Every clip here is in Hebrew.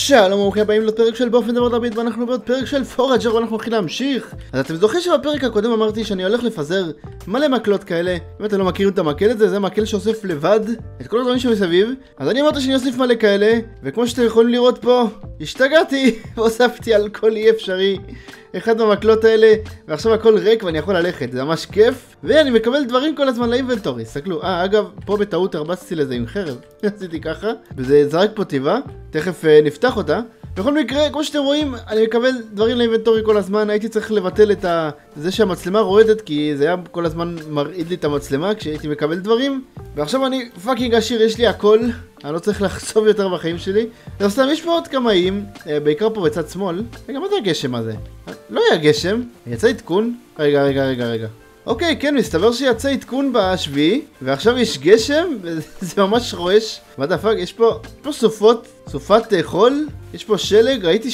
שלום וברוכים הבאים לפרק של באופן דבר דוד, ואנחנו בעוד פרק של פוראג'ר ואנחנו הולכים להמשיך. אז אתם זוכרים שבפרק הקודם אמרתי שאני הולך לפזר מלא מקלות כאלה. אם אתם לא מכירים את המקל הזה, זה מקל שאוסף לבד את כל הדברים שמסביב. אז אני אמרתי שאני אוסיף מלא כאלה, וכמו שאתם יכולים לראות פה, השתגעתי ואוספתי על כל אי אפשרי אחד מהמקלות האלה, ועכשיו הכל ריק ואני יכול ללכת, זה ממש כיף. ואני מקבל דברים כל הזמן לאינבנטורי, סתכלו. אגב, פה בטעות הרבצתי לזה עם חרב, עשיתי ככה, וזה זרק פה טבעה, תכף נפתח אותה. בכל מקרה, כמו שאתם רואים, אני מקבל דברים לאינבנטורי כל הזמן. הייתי צריך לבטל את זה שהמצלמה רועדת, כי זה היה כל הזמן מרעיד לי את המצלמה כשהייתי מקבל דברים. ועכשיו אני פאקינג עשיר, יש לי הכל, אני לא צריך לחשוף יותר בחיים שלי. אז סתם, יש פה עוד כמה איים, בעיקר פה בצד שמאל. רגע, מה זה הגשם הזה? לא היה גשם, יצא עדכון. רגע. אוקיי, כן, מסתבר שיצא עדכון בשביעי, ועכשיו יש גשם, וזה ממש רועש. מה דפק? יש פה סופת חול, יש פה שלג, ראיתי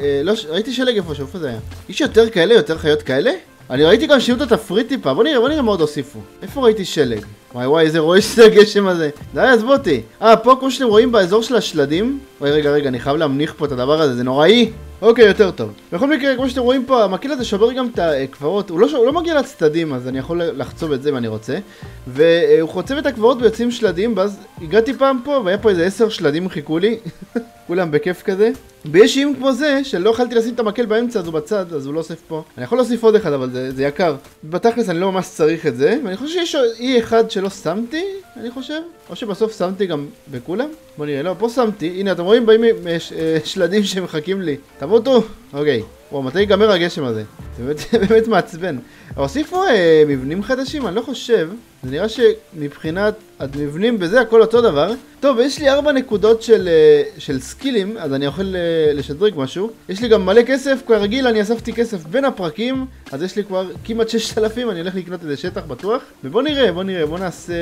שלג איפה שאיפה זה היה. יש יותר כאלה, יותר חיות כאלה? אני ראיתי גם שיהיו את התפריט טיפה, בוא נראה מה עוד הוסיפו. איפה ראיתי שלג? וואי, איזה רועש זה הגשם הזה. די, עזבו אותי. פה כמו שאתם רואים באזור של השלדים. רגע, אני חייב להמניח פה את הדבר הזה, זה נוראי. אוקיי, יותר טוב. בכל מקרה, כמו שאתם רואים פה, המקל הזה שובר גם את הקברות. הוא לא מגיע לצדדים, אז אני יכול לחצוב את זה אם אני רוצה. והוא חוצב את הקברות ויוצאים שלדים, ואז הגעתי פעם פה, והיה פה איזה 10 שלדים חיכו לי. כולם בכיף כזה. ויש איים כמו זה, שלא יכלתי לשים את המקל באמצע, אז הוא בצד, אז הוא לא אוסף פה. אני יכול להוסיף עוד אחד, אבל זה יקר. בתכלס אני לא ממש צריך את זה, ואני חושב שיש אי אחד שלא שמתי, אני חושב. או שבסוף שמתי גם בכולם. בוא נראה, לא, פה שמתי. הנה, אתם רואים, באים שלדים שמחכים לי. תמותו. אוקיי. וואו, מתי ייגמר הגשם הזה? זה באמת מעצבן. הוסיפו מבנים חדשים? אני לא חושב. זה נראה שמבחינת המבנים בזה הכל אותו דבר. טוב, יש לי 4 נקודות של סקילים, אז אני יכול לשדרג משהו. יש לי גם מלא כסף, כרגיל אני אספתי כסף בין הפרקים, אז יש לי כבר כמעט 6,000, אני הולך לקנות איזה שטח בטוח. ובוא נראה, בוא נעשה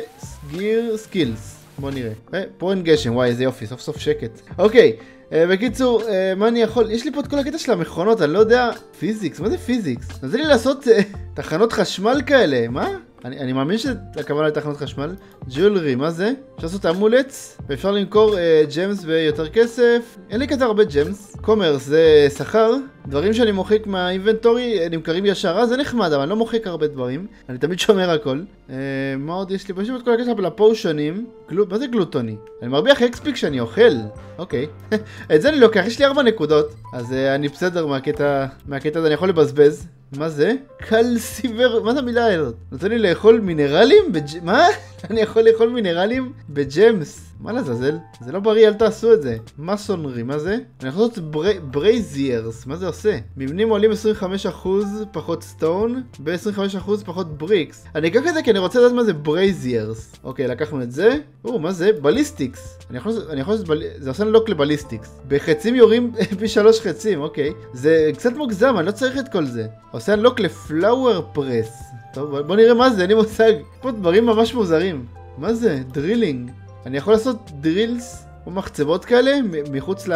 סקילס. בוא נראה. פה אין גשם, וואי, איזה יופי, סוף סוף שקט. אוקיי. בקיצור, מה אני יכול? יש לי פה את כל הקטע של המכונות, אני לא יודע. פיזיקס, מה זה פיזיקס? נעשה לי לעשות תחנות חשמל כאלה, מה? אני מאמין שהכוונה לתחנות חשמל. ג'ולרי, מה זה? אפשר לעשות אמולץ, ואפשר למכור ג'מס ביותר כסף. אין לי כזה הרבה ג'מס. קומרס זה שכר. דברים שאני מוחק מהאינבנטורי נמכרים ישר, זה נחמד, אבל אני לא מוחק הרבה דברים. אני תמיד שומר הכל. מה עוד יש לי? פשוט את כל הקטע של הפושנים. מה זה גלוטוני? אני מרוויח אקספי כשאני אוכל. אוקיי. את זה אני לוקח, יש לי 4 נקודות. אז אני בסדר מהקטע הזה, אני יכול לבזבז. מה זה? קלסיבר, מה זה המילה הזאת? נותן לי לאכול מינרלים? מה? אני יכול לאכול מינרלים בג'מס. מה לזזל? זה לא בריא, אל תעשו את זה. מסונרי, מה זה? אני יכול לעשות ברייזיירס, מה זה עושה? מבנים עולים 25% פחות סטון, ב-25% פחות בריקס. אני אקח את זה כי אני רוצה לדעת מה זה ברייזיירס. אוקיי, לקחנו את זה. מה זה? בליסטיקס. אני יכול לעשות זה עושה לוק לבליסטיקס. בחצים יורים פי 3 חצים, אוקיי. זה קצת מוגזם, אני לא צריך את כל זה. עושה לוק לפלאואר פרס. טוב, בוא נראה מה זה, אין לי מושג. פה דברים ממש מוזרים. מה זה? דרילינג. אני יכול לעשות דרילס או מחצבות כאלה מחוץ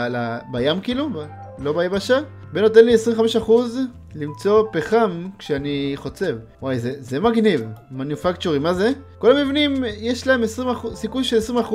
בים כאילו, לא ביבשה. ונותן לי 25% למצוא פחם כשאני חוצב. וואי, זה מגניב. מניופקצ'ורי, מה זה? כל המבנים יש להם סיכוי של 20%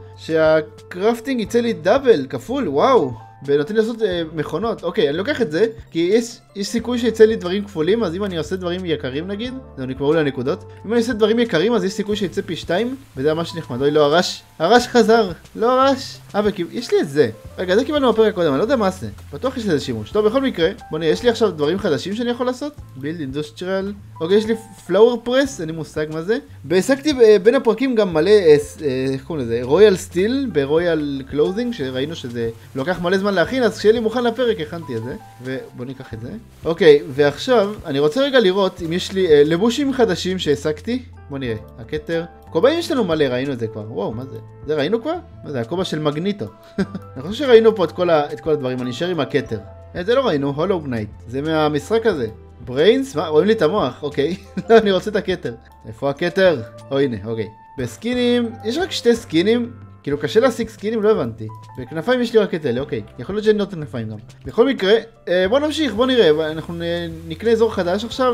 שהקרפטינג יצא לי דאבל, כפול, וואו. ונותן לי לעשות מכונות. אוקיי, אני לוקח את זה, כי יש סיכוי שיצא לי דברים כפולים, אז אם אני עושה דברים יקרים נגיד, זה נקבעו לי הנקודות. אם אני עושה דברים יקרים, אז יש סיכוי שיצא פי 2, וזה ממש נחמד. אוי, לא, הרש חזר. לא הרש. יש לי את זה. רגע, זה קיבלנו בפרק הקודם, אני לא יודע מה זה. בטוח יש לזה שימוש. טוב, בכל מקרה, בוא נראה, יש לי עכשיו דברים חדשים שאני יכול לעשות. בילד אינדוסטריאל. אוקיי, יש לי פלאואר פרס, אין לי מושג מה זה. והעסקתי בין הפרקים גם מלא, איך קוראים לזה? רויאל סטיל, ברויאל קלוזינג, שראינו שזה לוקח מלא זמן להכין, אז כשיהיה לי מוכן לפרק, הכנתי את זה. ובוא ניקח את זה. אוקיי, ועכשיו, אני רוצה רגע לראות אם יש לי לבושים חדשים שהעסקתי. בוא נראה, הכתר. כובעים יש לנו מלא, ראינו את זה כבר. וואו, מה זה? זה ראינו כבר? מה זה? הכובע של מגניטו. אני חושב שראינו פה את כל הדברים, אני נשאר עם הכתר. זה לא ראינו, הולו גנייט. זה מהמשחק הזה. בריינס? מה? רואים לי את המוח, אוקיי. לא, אני רוצה את הכתר. איפה הכתר? הנה, אוקיי. בסקינים, יש רק 2 סקינים. כאילו קשה להשיג סקינים, לא הבנתי. בכנפיים יש לי רק את אלה, אוקיי. יכול להיות שאני נותן כנפיים גם. בכל מקרה, בוא נמשיך, בוא נראה. אנחנו נקנה אזור חדש עכשיו,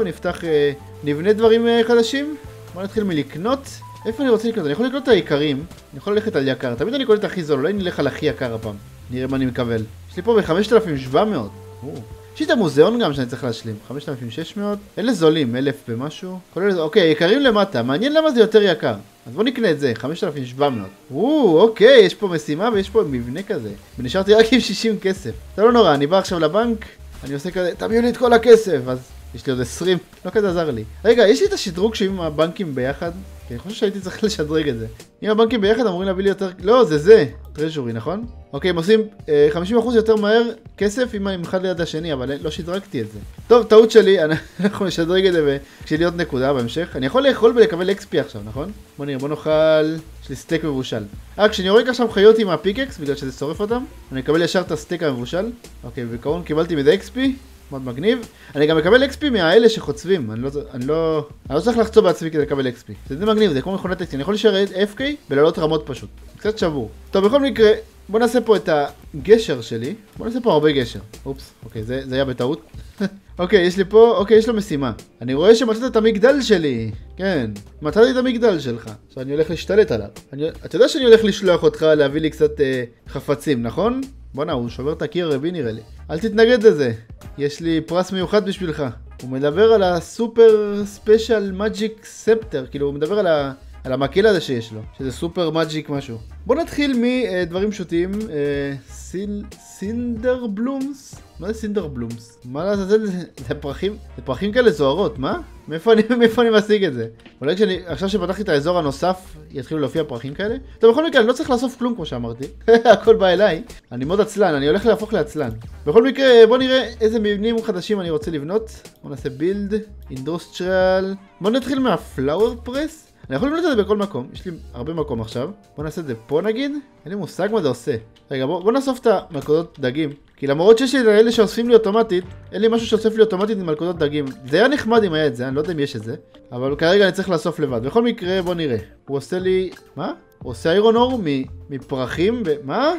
נבנה דברים חדשים. בוא נתחיל מלקנות. איפה אני רוצה לקנות? אני יכול לקנות את העיקרים. אני יכול ללכת על יקר. תמיד אני קונה את הכי זול, אולי נלך על הכי יקר הפעם. נראה מה אני מקבל. יש לי פה ב-5700. יש לי את המוזיאון גם שאני צריך להשלים. 5600. אלה זולים, 1000 במשהו. אוקיי, יקרים למטה. מעניין למה זה יותר יקר. אז בוא נקנה את זה, 5700. אוקיי, יש פה משימה ויש פה מבנה כזה. ונשארתי רק עם 60 כסף. זה לא נורא, אני בא עכשיו לבנק, אני עושה כזה, תביאו לי את כל הכסף. אז יש לי עוד 20, לא כזה עזר לי. רגע, יש לי את השדרוג שעם הבנקים ביחד? כי אני חושב שהייתי צריך לשדרג את זה. אם הבנקים ביחד אמורים להביא לי יותר... לא, זה. טרז'ורי, נכון? אוקיי, הם עושים 50% יותר מהר כסף אם אני אחד ליד השני, אבל לא שדרגתי את זה. טוב, טעות שלי, אנחנו נשדרג את זה כשיהיה לי עוד נקודה בהמשך. אני יכול לאכול ולקבל XP עכשיו, נכון? בוא נראה, בוא נאכל... יש לי סטייק מבושל. כשאני יורק עכשיו חיות עם הפיקקס, בגלל שזה שורף אותם, אני אקבל ישר את הסטייק המבושל. אוקיי, בעיקרון קיבלתי מזה XP. מאוד מגניב. אני גם מקבל XP מהאלה שחוצבים. אני לא צריך לחצוב בעצמי כדי לקבל XP. זה מגניב, זה כמו מכונת XP. אני יכול להישאר FK ולעלות רמות פשוט. קצת שבור. טוב, בכל מקרה, בוא נעשה פה את הגשר שלי. בוא נעשה פה הרבה גשר. אופס, אוקיי, זה היה בטעות. אוקיי, יש לי פה, אוקיי, יש לו משימה. אני רואה שמצאת את המגדל שלי. כן, מצאתי את המגדל שלך. עכשיו אני הולך להשתלט עליו. אתה יודע שאני הולך לשלוח אותך להביא לי קצת חפצים, נכון? בוא'נה, הוא שובר את הקיר רבי נראה לי. אל תתנגד לזה. יש לי פרס מיוחד בשבילך. הוא מדבר על הסופר ספיישל מג'יק ספטר. כאילו, הוא מדבר על המקל הזה שיש לו. שזה סופר מג'יק משהו. בוא נתחיל מדברים פשוטים. סינדר בלומס? מה זה סינדר בלומס? מה לעזאזל? זה פרחים? זה פרחים כאלה זוהרות, מה? מאיפה אני משיג את זה? אולי עכשיו שפתחתי את האזור הנוסף, יתחילו להופיע פרחים כאלה? טוב, בכל מקרה, אני לא צריך לאסוף כלום כמו שאמרתי. הכל בא אליי. אני מאוד עצלן, אני הולך להפוך לעצלן. בכל מקרה, בוא נראה איזה מבנים חדשים אני רוצה לבנות. בוא נעשה בילד, אינדוסטריאל. בוא נתחיל מהפלאואר פרס. אני יכול לבנות את זה בכל מקום, יש לי הרבה מקום עכשיו. בוא נעשה את זה פה נגיד. אין לי מושג מה זה עושה. רגע, בוא נאסוף את המלכודות דגים. כי למרות שיש לי את האלה שאוספים לי אוטומטית, אין לי משהו שאוסף לי אוטומטית עם מלכודות דגים. זה היה נחמד אם היה את זה, אני לא יודע אם יש את זה. אבל כרגע אני צריך לאסוף לבד. בכל מקרה, בוא נראה. הוא עושה לי... מה? הוא עושה איירון אור מפרחים מה?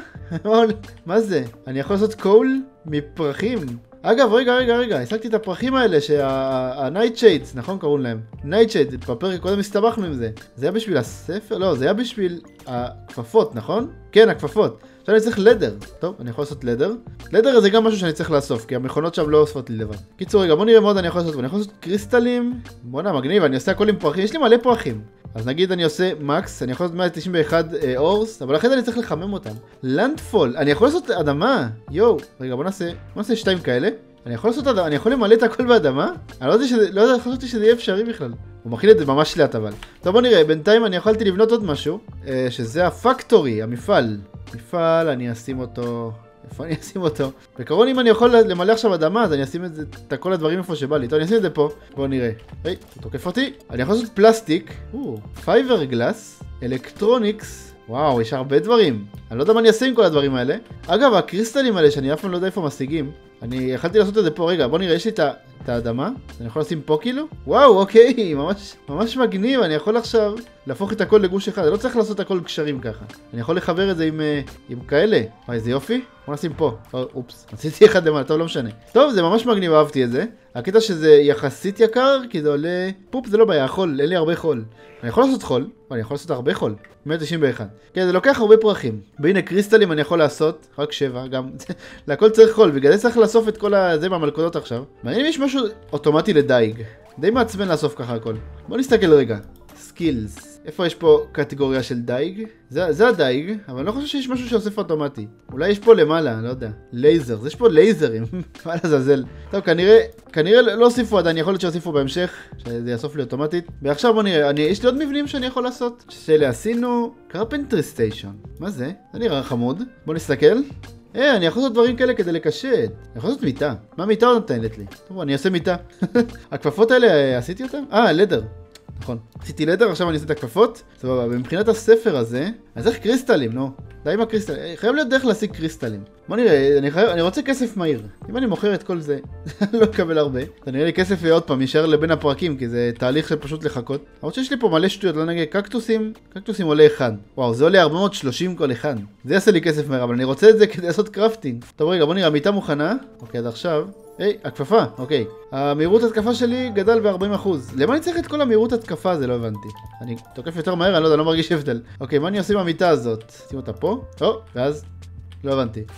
מה זה? אני יכול לעשות קול מפרחים. אגב, רגע, השגתי את הפרחים האלה ה-Night Shades, נכון קראו להם? Night Shades, בפרק קודם הסתבכנו עם זה. זה היה בשביל הספר? לא, זה היה בשביל הכפפות, נכון? כן, הכפפות. עכשיו אני צריך לדר. טוב, אני יכול לעשות לדר. לדר זה גם משהו שאני צריך לאסוף, כי המכונות שם לא אוספות לי לבד. קיצור, רגע, בוא נראה מה עוד אני יכול לעשות. אני יכול לעשות קריסטלים. בוא'נה, מגניב, אני עושה הכל עם פרחים. יש לי מלא פרחים. אז נגיד אני עושה מקס, אני יכול לעשות 191 אורס, אבל אחרי זה אני צריך לחמם אותם. לנדפול, אני יכול לעשות אדמה. יואו, רגע, בוא נעשה 2 כאלה. אני יכול לעשות אדמה, אני יכול למלא את הכל באדמה? אני לא יודע, חשבתי שזה יהיה אפשרי בכלל. הוא מכיל את זה ממש לאט אבל. טוב, בוא נראה, בינתיים אני יכולתי לבנות עוד משהו, שזה הפקטורי, המפעל. מפעל, אני אשים אותו... איפה אני אשים אותו? בקרון אם אני יכול למלא עכשיו אדמה, אז אני אשים את כל הדברים איפה שבא לי. טוב, אני אשים את זה פה. בואו נראה. היי, הוא תוקף אותי. אני יכול לעשות פלסטיק. פייבר גלאס. אלקטרוניקס. וואו, יש הרבה דברים. אני לא יודע מה אני אעשה עם כל הדברים האלה. אגב, הקריסטלים האלה שאני אף פעם לא יודע איפה משיגים. אני יכלתי לעשות את זה פה. רגע, בוא נראה, יש לי את האדמה. אני יכול לשים פה כאילו? וואו, אוקיי, ממש מגניב. אני יכול עכשיו להפוך את הכל לגוש אחד. אני לא צריך לעשות הכל קשרים ככה. אני יכול לחבר את זה עם כאלה. וואי, איזה יופי. בוא נשים פה. אופס, עשיתי אחד למעלה, טוב, לא משנה. טוב, זה ממש מגניב, אהבתי את זה. הקטע שזה יחסית יקר, כי זה עולה... פופ, זה לא בעיה, חול, אין לי הרבה חול. אני יכול לעשות חול, אבל אני יכול לעשות הרבה חול. 191. כן, זה לוקח הרבה פרחים. והנה, קריסטלים אני יכול לעשות, רק 7, גם... להכל צריך חול, בגלל זה צריך לאסוף את כל זה מהמלכודות עכשיו. מעניין אם יש משהו אוטומטי לדייג. די מעצבן לאסוף ככה הכל. בוא נסתכל רגע. סקילס. איפה יש פה קטגוריה של דייג? זה הדייג, אבל אני לא חושב שיש משהו שאוסף אוטומטי. אולי יש פה למעלה, אני לא יודע. לייזר, יש פה לייזרים. מה לזלזל? טוב, כנראה לא הוסיפו עדיין, יכול להיות שהוסיפו בהמשך, שזה יאסוף לי אוטומטית. ועכשיו בוא נראה, יש לי עוד מבנים שאני יכול לעשות. שאלה עשינו קרפנטרי סטיישן. מה זה? זה נראה חמוד. בוא נסתכל. אני יכול לעשות דברים כאלה כדי לקשט. אני יכול לעשות מיטה. מה מיטה עוד נותנת לי? טוב, אני אעשה מיטה. הכפפות האלה, עשיתי אותן? לדר. נכון. עשיתי לדר, עכשיו אני אעשה את הכפפות. סבבה, מבחינת הספר הזה, אז איך קריסטלים, נו? די עם הקריסטלים. חייב להיות דרך להשיג קריסטלים. בוא נראה, אני רוצה כסף מהיר. אם אני מוכר את כל זה, לא אקבל הרבה. אז נראה לי כסף עוד פעם, יישאר לבין הפרקים, כי זה תהליך של פשוט לחכות. למרות שיש לי פה מלא שטויות, לא נגיד, קקטוסים עולה 1. וואו, זה עולה 430 כל אחד. זה יעשה לי כסף מהיר, אבל אני רוצה את זה כדי לעשות קרפטינג. טוב רגע, בוא נראה, המיטה מוכנה. אוקיי, עד עכשיו. הכפפה, אוקיי. המהירות התקפה שלי גדל ב-40%. למה אני צריך את כל המהירות התקפה הזה? לא הבנתי. אני תוקף יותר מהר, אני לא יודע, לא מרגיש הבדל. אוקיי, מה אני עושה עם המיטה הזאת? שים אותה פה. ואז? לא הבנתי.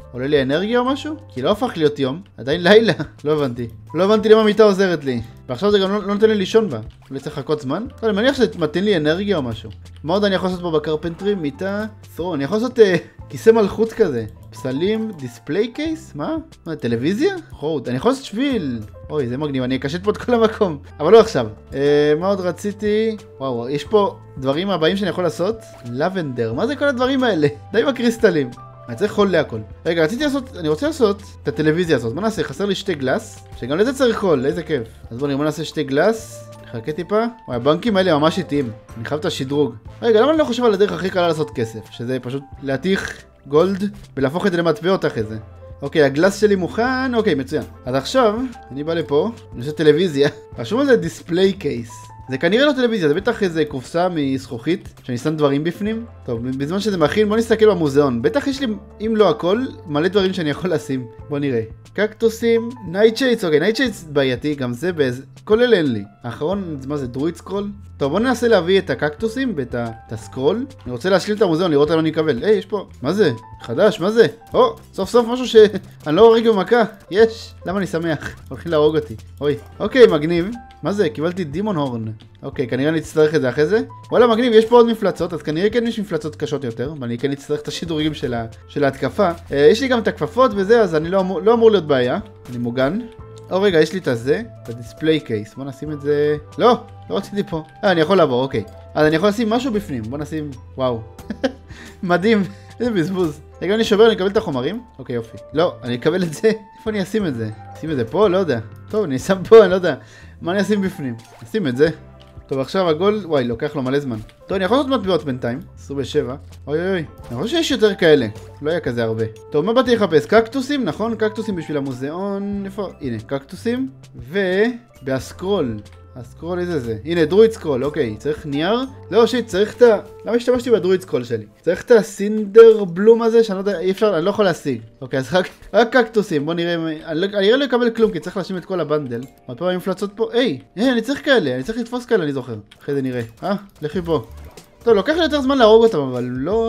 עולה לי אנרגיה או משהו? כי לא הפך להיות יום, עדיין לילה. לא הבנתי. לא הבנתי למה המיטה עוזרת לי. ועכשיו זה גם לא נותן לי לישון בה. אולי צריך לחכות זמן? אני מניח שזה מתן לי אנרגיה או משהו. מה עוד אני יכול לעשות פה בקרפנטרי? מיטה, אני יכול לעשות כיסא מלכות כזה. פסלים, דיספליי קייס? מה? טלוויזיה? חוד. אני יכול לעשות שביל. אוי, זה מגניב, אני אקשט פה את כל המקום. אבל לא עכשיו. מה עוד רציתי? וואו, יש פה דברים הבאים שאני יכול לעשות. לבנדר, מה זה כל הדברים האלה? די עם הקריסטלים. אני צריך חול להכל. רגע, אני רוצה לעשות את הטלוויזיה הזאת. מה נעשה? חסר לי שתי גלס, שגם לזה צריך חול, איזה כיף. אז בוא נעשה שתי גלס. נחכה טיפה. וואי, הבנקים האלה ממש איטיים. אני חייב את השדרוג. רגע, למה אני לא חושב על הדרך הכי קלה לעשות כסף? שזה פשוט להתיך גולד ולהפוך את זה למטבעות אחרי זה. אוקיי, הגלס שלי מוכן. אוקיי, מצוין. אז עכשיו, אני בא לפה, אני עושה טלוויזיה. רשום על זה דיספליי קייס. זה כנראה לא טלוויזיה, זה בטח איזה קופסה מזכוכית שאני שם דברים בפנים. טוב, בזמן שזה מכין, בוא נסתכל במוזיאון. בטח יש לי, אם לא הכל, מלא דברים שאני יכול לשים. בוא נראה. קקטוסים, נייטשייטס, אוקיי, נייטשייטס בעייתי, גם זה באיזה... כל אלה אין לי. האחרון, מה זה, דרויד סקרול? טוב, בוא ננסה להביא את הקקטוסים ואת הסקרול. אני רוצה להשלים את המוזיאון, לראות למה אני אקבל. היי, יש פה... מה זה? חדש, מה זה? או, סוף סוף משהו שאני לא הורג במכה. יש. למה אני שמח? הולכים להרוג אותי. אוי. אוקיי, מגניב. מה זה? קיבלתי דימון הורן. אוקיי, כנראה אני אצטרך את זה אחרי זה. וואלה, מגניב, יש פה עוד מפלצות, אז כנראה כן יש מפלצות קשות יותר, ואני כן אצטרך את השידורים של ההתקפה. יש לי גם את הכפפות וזה, אז אני לא אמור להיות בעיה. אני מוגן. או רגע, יש לי את הזה, את הדיספליי קייס. בוא נשים את זה... לא רציתי פה. אני יכול לעבור, אוקיי. אז אני יכול לשים משהו בפנים. בוא נשים... וואו. מדהים. איזה בזבוז. רגע, אני שובר, אני אקבל את החומרים. אוקיי, יופי. לא, אני אקבל את זה. איפה אני אשים את זה? אשים את זה פה? לא יודע. טוב, אני שם פה, אני לא יודע. מה אני אשים בפנים? אשים את זה. טוב, עכשיו הגול... וואי, לוקח לו מלא זמן. טוב, אני יכול לעשות מטבעות בינתיים. 27. אוי אוי אוי. אני חושב שיש יותר כאלה. לא היה כזה הרבה. טוב, מה באתי לחפש? קקטוסים, נכון? קקטוסים בשביל המוזיאון. איפה? הנה, קקטוסים. ובהסקרול. הסקרול איזה זה? הנה, דרויד סקרול, אוקיי. צריך נייר? לא, שיט, צריך את ה... למה השתמשתי בדרויד סקרול שלי? צריך את הסינדר בלום הזה, שאני לא יודע, אי אפשר, אני לא יכול להשיג. אוקיי, אז רק קקטוסים, בוא נראה... אני לא אקבל כלום, כי צריך להשלים את כל הבנדל. עוד פעם המפלצות פה, אני צריך כאלה, אני צריך לתפוס כאלה, אני זוכר. אחרי זה נראה. לכי פה. טוב, לוקח לי יותר זמן להרוג אותם, אבל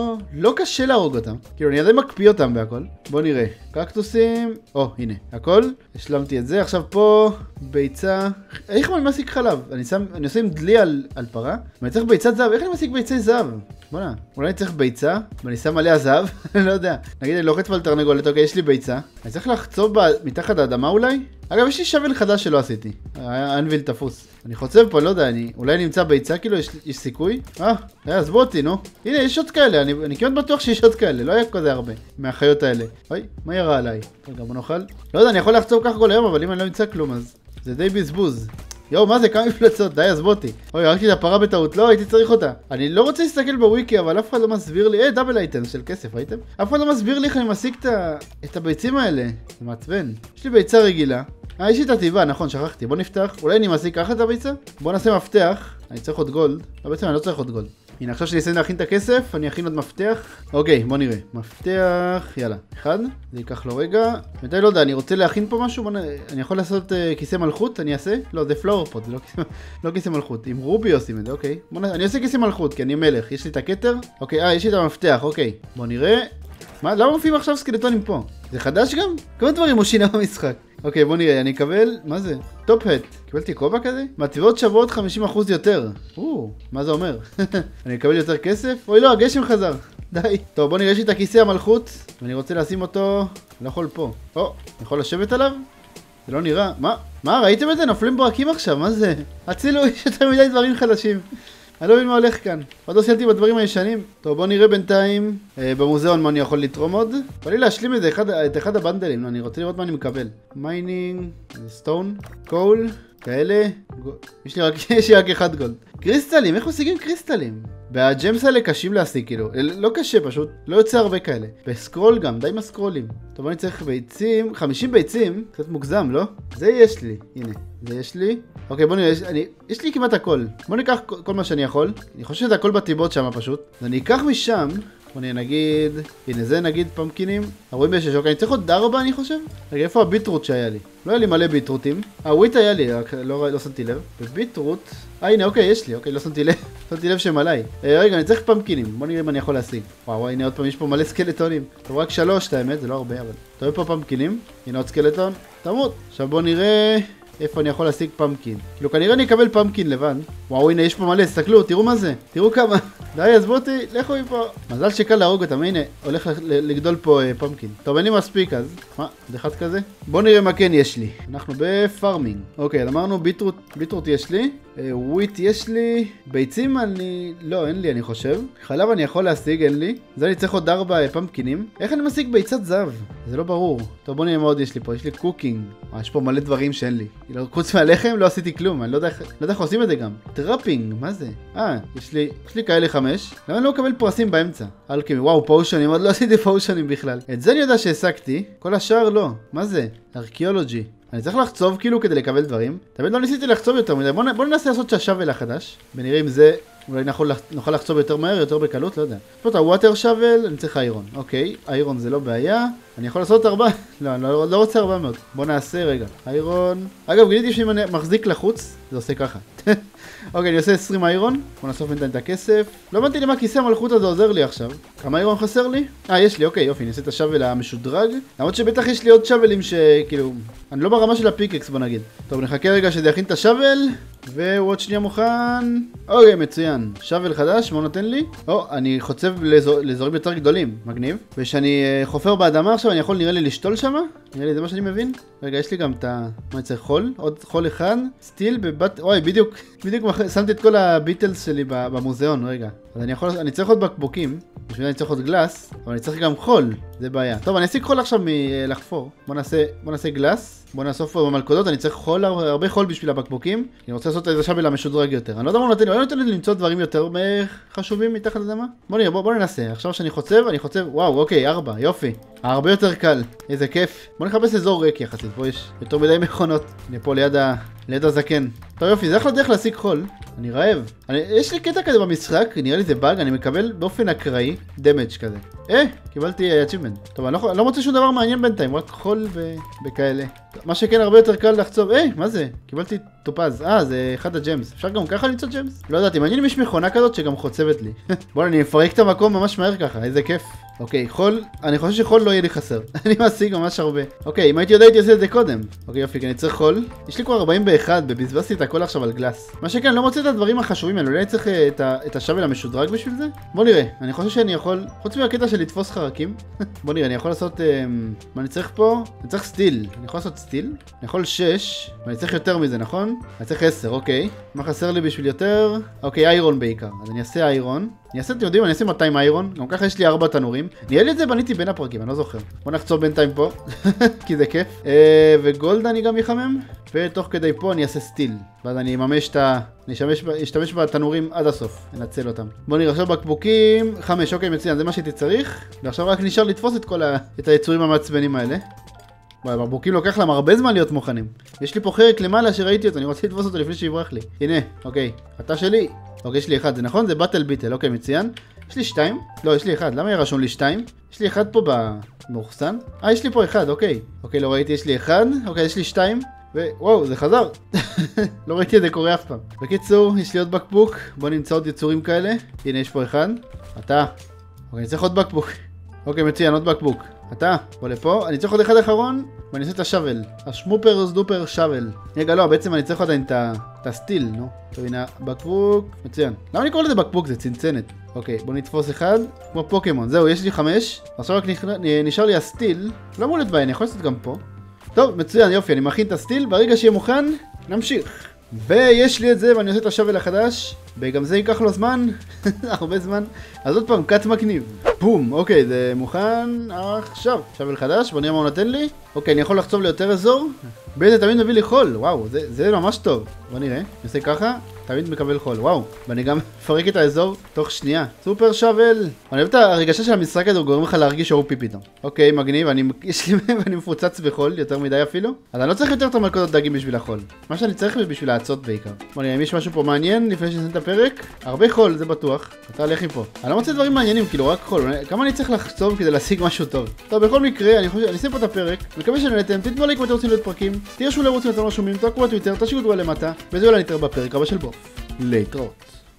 לא קשה להרוג אותם. כאילו, אני עדיין מקפיא אותם בהכל. בוא נראה. קקטוסים... הנה. הכל. השלמתי את זה. עכשיו פה, ביצה... איך אני מסיק חלב? אני עושה עם דלי על פרה. ואני צריך ביצת זהב. איך אני מסיק ביצי זהב? בוא'נה. אולי אני צריך ביצה, ואני שם עליה זהב. אני לא יודע. נגיד, אני לוחץ על תרנגולת. אוקיי, יש לי ביצה. אני צריך לחצוב מתחת האדמה אולי? אגב, יש לי שבל חדש שלא עשיתי. האנביל תפוס. אני חוצב פה, לא יודע, אולי נמצא ביצה, כאילו יש סיכוי? עזבו אותי, נו. הנה, יש עוד כאלה, אני כמעט בטוח שיש עוד כאלה, לא היה כזה הרבה מהחיות האלה. אוי, מה ירה עליי? רגע, בוא נאכל. לא יודע, אני יכול לחצוב ככה כל היום, אבל אם אני לא אמצא כלום, אז זה די בזבוז. יואו, מה זה? כמה מפלצות? די, עזבו אותי. אוי, הרגתי את הפרה בטעות. לא, הייתי צריך אותה. אני לא רוצה להסתכל בוויקי, אבל אף אחד לא מסביר לי... דאבל אייטם של כסף, ראיתם? אף אחד לא מסביר לי איך אני משיג את הביצים האלה. זה מעצבן. יש לי ביצה רגילה. יש לי את הטבעה, נכון, שכחתי. בוא נפתח. אולי אני משיג ככה את הביצה? בוא נעשה מפתח. אני צריך עוד גולד. בעצם אני לא צריך עוד גולד. הנה, עכשיו שאני אעשה להכין את הכסף, אני אכין עוד מפתח. אוקיי, בוא נראה. מפתח, יאללה. אחד. זה ייקח לו רגע. מתי לא יודע, אני רוצה להכין פה משהו? אני יכול לעשות כיסא מלכות? אני אעשה? לא, זה פלואור פוט, זה לא כיסא מלכות. עם רובי עושים את זה, אוקיי. אני אעשה כיסא מלכות, כי אני מלך. יש לי את הכתר. אוקיי, יש לי את המפתח, אוקיי. בוא נראה. מה, למה מופיעים עכשיו סקלטונים פה? זה חדש גם? כמה דברים הוא שינה במשחק. אוקיי, בוא נראה, אני אקבל, מה זה? טופ-הט. קיבלתי כובע כזה? מטבעות שוות 50% יותר. מה זה אומר? אני אקבל יותר כסף? אוי לא, הגשם חזר. די. טוב, בוא נראה, יש לי את הכיסא המלכות, ואני רוצה לשים אותו, אני לא יכול פה. אני יכול לשבת עליו? זה לא נראה. מה? ראיתם את זה? נופלים ברקים עכשיו, מה זה? הצילו, יש יותר מדי דברים חדשים. אני לא מבין מה הולך כאן. עוד לא סיימתי בדברים הישנים. טוב, בוא נראה בינתיים במוזיאון מה אני יכול לתרום עוד. בא לי להשלים את אחד הבנדלים. אני רוצה לראות מה אני מקבל. מיינינג, סטון, קול, כאלה. יש לי רק אחד גולד. קריסטלים, איך משיגים קריסטלים? והג'מס האלה קשים להשיג, כאילו. לא קשה פשוט, לא יוצא הרבה כאלה. בסקרול גם, די מסקרולים. טוב, אני צריך ביצים, 50 ביצים, קצת מוגזם, לא? זה יש לי, הנה, זה יש לי. אוקיי, בוא נראה, יש לי כמעט הכל. בוא ניקח כל מה שאני יכול. אני חושב שזה הכל בטיבות שם פשוט. אז אני אקח משם, בוא נגיד, הנה זה נגיד פמקינים. 46, אוקיי, אני צריך עוד 4 אני חושב? רגע, איפה הביטרוט שהיה לי? לא היה לי מלא ביטרוטים. וויט היה לי, רק לא שמתי לב. וביטרוט, הנה, אוקיי, יש לי, אוקיי, לא שמתי לב. שמתי לב שהם עליי. רגע, אני צריך פמקינים, בוא נראה אם אני יכול להשיג. וואו, הנה עוד פעם, יש פה מלא סקלטונים. טוב, רק 3, האמת, זה לא הרבה, אבל... אתה רואה פה פמקינים, הנה עוד סקלטון, תמות. עכשיו בוא נראה איפה אני יכול להשיג פמקין. כאילו, כנראה אני אקבל פמקין לבד. וואו, הנה, יש פה מלא, תסתכלו, תראו מה זה. תראו כמה. די, עזבו אותי, לכו מפה. מזל שקל להרוג אותם, הנה, הולך לגדול פה פמקין. טוב, אין לי מספיק אז. מה? זה אחד כזה? בוא נראה מה כן יש לי. אנחנו בפארמינג. אוקיי, אז אמרנו ביטרוט יש לי. וויט יש לי. ביצים לא, אין לי, אני חושב. חלב אני יכול להשיג, אין לי. זה אני צריך עוד 4 פמקינים. איך אני משיג ביצת זהב? זה לא ברור. טוב, בוא נראה מה עוד יש לי פה. יש לי קוקינג. יש פה מלא דברים שאין לי. חוץ מהלחם לא עשיתי כלום. אני לא יודע איך עושים את זה גם. טראפינג, מה זה? יש לי כאלה 5. למה אני לא מקבל פרסים באמצע? אלכימי, וואו, פאושנים. עוד לא עשיתי פאושנים בכלל. את זה אני יודע שהעסקתי. כל השאר לא. מה זה? ארכיאולוגי. אני צריך לחצוב כאילו כדי לקבל דברים. תמיד לא ניסיתי לחצוב יותר מדי. בוא ננסה לעשות שהשוול החדש. ונראה אם זה אולי נוכל לחצוב יותר מהר, יותר בקלות, לא יודע. פה את הווטר שוול, אני צריך איירון. אוקיי, איירון זה לא בעיה. אני יכול לעשות 4? לא, אני לא רוצה 400. בוא נעשה רגע. איירון. אגב, גיליתי שאם אני מחזיק לחוץ, זה עושה ככה. אוקיי, אני עושה 20 איירון. בוא נאסוף בינתיים את הכסף. לא הבנתי למה כיסא המלכות הזה עוזר לי עכשיו. כמה איירון חסר לי? יש לי, אוקיי, יופי, אני אעשה את השוול המשודרג. למרות שבטח יש לי עוד שוולים שכאילו... אני לא ברמה של הפיקקס, בוא נגיד. טוב, נחכה רגע שזה יכין את השוול. והוא עוד שנייה מוכן. אוקיי, מצוין. שוול חדש, מה נותן לי? אני חוצב לאזורים יותר גדולים. מגניב. ושאני חופר באדמה עכשיו, אני יכול נראה לי לשתול שם? נראה לי, זה מה שאני מבין. רגע, יש לי גם את ה... מה אני צריך? חול? עוד חול אחד. סטיל בבת... אוי, בדיוק שמתי את כל הביטלס שלי במוזיאון, רגע. אז אני צריך עוד בקבוקים. בשביל אני צריך עוד גלס, אבל אני צריך גם חול. זה בעיה. טוב, אני אשיג חול עכשיו מלחפור. בוא נעשה גלס. בוא נאסוף פה במלכודות, אני צריך חול, הרבה חול בשביל הבקבוקים. אני רוצה לעשות איזה שוול המשודרג יותר. אני לא יודע מה נותן לי, לא נותן לי למצוא דברים יותר חשובים מתחת לזה מה? בוא נראה, בוא ננסה. עכשיו שאני חוצב, וואו, אוקיי, 4, יופי. הרבה יותר קל, איזה כיף. בוא נחפש אזור ריק יחסית, פה יש יותר מדי מכונות. אני פה ליד הזקן. טוב יופי, זה אחלה דרך להשיג חול. אני רעב. יש לי קטע כזה במשחק, נראה לי זה באג, אני מקבל באופן אקראי דמג' כזה. קיבלתי achievement. טוב, אני לא מוצא שום דבר מעניין בינתיים, רק חול וכאלה. מה שכן הרבה יותר קל לחצוב. מה זה? קיבלתי טופז. זה אחד הג'מס. אפשר גם ככה למצוא ג'מס? לא יודעת, מעניין אם יש מכונה כזאת שגם חוצבת לי. בוא, אני אפרק את המקום ממש מהר ככה, איזה כיף. אוקיי, חול, אני חושב שחול לא יהיה לי חסר. אני משיג ממש הרבה. אוקיי, אם הייתי יודע הייתי עושה את זה קודם. אוקיי, יופי, אני צריך חול. יש לי כבר 41, בבזבזתי את הכל עכשיו על גלס. מה שכן, לא מוצא את הדברים החשובים האלה. אולי צריך את השוול המשודרג בשביל זה? בוא נראה. אני חושב שאני יכול, חוץ מהקטע של לתפוס חרקים. בוא נראה, אני יכול לעשות, מה אני צריך פה? אני צריך סטיל. אני יכול לעשות סטיל? אני יכול 6, ואני צריך יותר מזה, נכון? אני צריך 10, אוקיי. מה חסר לי בשביל יותר? אוקיי, איירון בעיקר. אז אני אעשה איירון. אני אעשה 200 איירון, גם ככה יש לי 4 תנורים. נראה לי את זה בניתי בין הפרקים, אני לא זוכר. בוא נחצוב בינתיים פה, כי זה כיף. וגולד אני גם יחמם, ותוך כדי פה אני אעשה סטיל. ואז אני אשתמש בתנורים עד הסוף, אנצל אותם. בוא נראה עכשיו בקבוקים, 5, אוקיי מצוין, זה מה שהייתי צריך. ועכשיו רק נשאר לתפוס את היצורים המעצבנים האלה. בקבוקים לוקח להם הרבה זמן להיות מוכנים. יש לי פה חרק למעלה שראיתי אותו, אני רוצה לתפוס אותו לפני שיברח לי. הנה, אוקיי, אתה שלי. אוקיי, יש לי 1, זה נכון? זה באטל ביטל, אוקיי, מצוין. יש לי 2? לא, יש לי 1, למה יהיה רשום לי 2? יש לי 1 פה במאוחסן. יש לי פה 1, אוקיי. אוקיי, לא ראיתי, יש לי 1. אוקיי, יש לי 2. ווואו, זה חזר. לא ראיתי את זה קורה אף פעם. בקיצור, יש לי עוד בקבוק. בוא נמצא עוד יצורים כאלה. הנה, יש פה 1. אתה. אוקיי, אני צריך עוד בקבוק. אוקיי, מצוין, עוד בקבוק. אתה, בוא לפה. אני צריך עוד אחד אחרון, ואני אעשה את השוול. השמופר סדופר שוול. רגע, לא, בעצם אני צריך עדיין את הסטיל, נו. טוב, הנה, בקבוק. מצוין. למה אני קורא לזה בקבוק? זה צנצנת. אוקיי, בוא נתפוס אחד. כמו פוקימון. זהו, יש לי 5. עכשיו רק נשאר לי הסטיל. לא מולת בעיה, אני יכול לעשות גם פה. טוב, מצוין, יופי, אני מכין את הסטיל. ברגע שיהיה מוכן, נמשיך. ויש לי את זה, ואני עושה את השוול החדש. וגם זה ייקח לו זמן. הרבה זמן. אז עוד פעם, קאט מגניב. בום, אוקיי, זה מוכן עכשיו. שוול חדש, בוא נראה מה הוא נותן לי. אוקיי, אני יכול לחצוב ליותר אזור. באיזה תמיד מביא לי חול, וואו, זה ממש טוב. בוא נראה, אני עושה ככה, תמיד מקבל חול, וואו. ואני גם מפרק את האזור תוך שנייה. סופר שוול. אני אוהב את הרגשה של המשחק הזה, הוא גורם לך להרגיש OP פתאום. אוקיי, מגניב, אני מפוצץ בחול, יותר מדי אפילו. אז אני לא צריך יותר את המלכודות דגים בשביל החול. מה שאני צריך בשביל לעצות בעיקר. בוא נראה, אם יש משהו פה מעניין, לפני שנסיים את הפרק. הרבה חול, זה בטוח. אתה הולך מפה. אני לא מוצא דברים מעניינים, כאילו רק חול. כמה אני צריך לחצוב כדי להשיג משהו טוב? טוב, בכל מקרה, אני אשים פה את הפרק. מקווה שנהנתם, תתנו לייק אם אתם רוצים להיות פרקים. תרשמו לערוץ אם אתם לא שומעים, תעקבו בטוויטר, תשאירו תגובה למטה, וזהו, נתראה בפרק הבא של בוף. להתראות.